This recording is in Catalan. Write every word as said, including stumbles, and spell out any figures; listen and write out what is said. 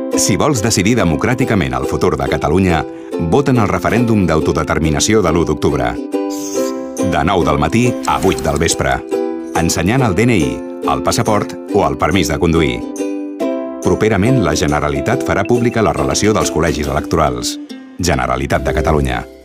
Si vols decidir democràticament el futur de Catalunya, vota en el referèndum d'autodeterminació de l'u d'octubre. De nou del matí a vuit del vespre. Ensenyant el D N I, el passaport o el permís de conduir. Properament, la Generalitat farà pública la relació dels col·legis electorals. Generalitat de Catalunya.